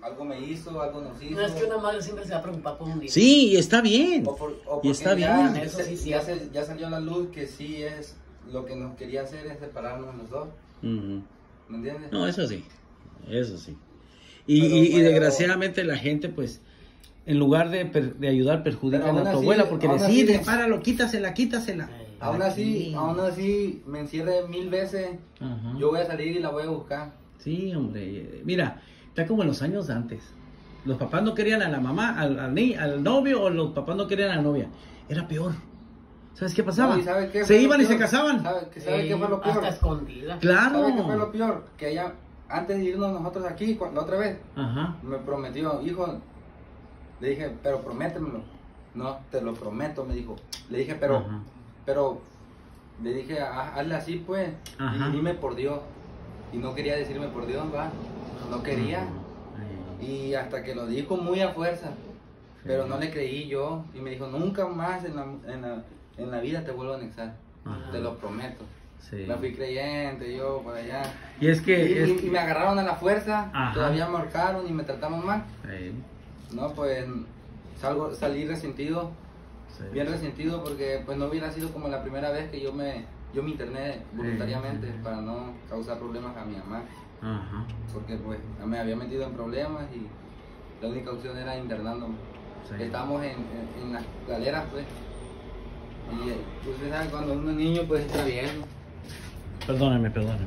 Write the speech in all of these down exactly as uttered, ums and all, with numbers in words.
algo me hizo, algo nos hizo. No, es que una madre siempre se va a preocupar por un niño. Sí, y está bien. O por, o y está ya, bien. Eso sí, sí. Ya, se, ya salió a la luz que sí es lo que nos quería hacer es separarnos los dos. Uh-huh. ¿Me entiendes? No, eso sí. Eso sí. Y, Pero, y, y pero, desgraciadamente la gente, pues, en lugar de, per, de ayudar, perjudican a tu así, abuela porque aún decide, así, páralo, quítasela, quítasela. Sí. Aún así, aún así me encierre mil veces. Ajá. Yo voy a salir y la voy a buscar. Sí, hombre. Mira, está como en los años de antes. Los papás no querían a la mamá, al, al, ni, al novio, o los papás no querían a la novia. Era peor. ¿Sabes qué pasaba? No, ¿sabe qué se fue iban lo y se peor? casaban. ¿Sabe, que sabe Sí, qué fue lo peor? hasta escondida. Claro. ¿Sabe qué fue lo peor? Que ella, antes de irnos nosotros aquí, la otra vez, Ajá. me prometió, hijo, le dije, pero prométemelo. No, te lo prometo, me dijo. Le dije, pero, Ajá. pero, le dije, hazle así pues, Ajá. y dime por Dios. Y no quería decirme por Dios, va, no quería. Ajá. Y hasta que lo dijo muy a fuerza, Sí. pero no le creí yo. Y me dijo, nunca más en la, en la, en la vida te vuelvo a anexar, Ajá. te lo prometo. Sí. Me fui creyente, yo por allá. Y es que... Y, es y- que- y me agarraron a la fuerza, Ajá. todavía me ahorcaron y me trataron mal. Sí, No, pues salgo, salí resentido, sí. bien resentido porque pues no hubiera sido como la primera vez que yo me, yo me interné voluntariamente Sí. para no causar problemas a mi mamá. Ajá. Porque pues me había metido en problemas y la única opción era internándome. Sí. Estamos en, en, en las galeras pues. Y eh, pues usted sabe, cuando uno es niño pues está bien. Perdóname, perdóname.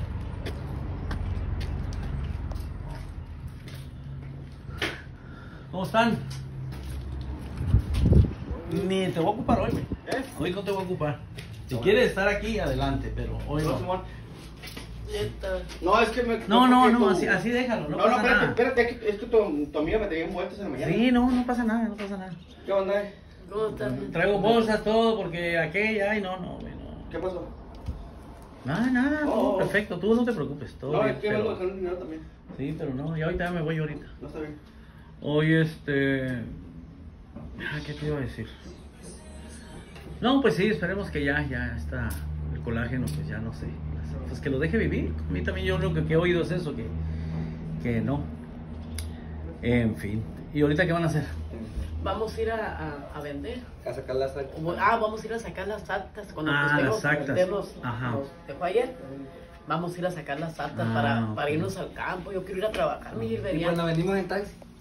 ¿Cómo están? Ni te voy a ocupar hoy, güey. ¿Eh? Hoy no te voy a ocupar. Si quieres estar aquí, adelante, pero hoy No, no. Simón. Neta. No, es que me... No, no, porque no, tu- así, así déjalo, no, No, no, pasa espérate, nada. espérate, que- es que tu, tu amiga me tenía envueltas en la mañana. Sí, no, no pasa nada, no pasa nada. ¿Qué onda? eh? ¿Cómo estás? Traigo bolsas, todo, porque aquella, ay, no, no, güey, no. ¿Qué pasó? Nada, nada, Oh, todo oh. perfecto, tú no te preocupes, todo No, bien, es que pero- ando buscando dinero también. Sí, pero no, ya ahorita me voy ahorita. No está bien. Hoy este... ah, ¿qué te iba a decir? No, pues sí, esperemos que ya, ya está el colágeno, pues ya no sé. Pues que lo deje vivir. A mí también yo lo que, que he oído es eso, que, que no. En fin. ¿Y ahorita qué van a hacer? Vamos a ir a, a, a vender. A sacar las actas. O- Ah, vamos a ir a sacar las actas. Cuando Ah, postemos, las actas. usted nos- Ajá. nos dejó ayer. Vamos a ir a sacar las actas Ah, para, ok. para irnos al campo. Yo quiero ir a trabajar, mi Y Gilberiano. cuando venimos en taxi.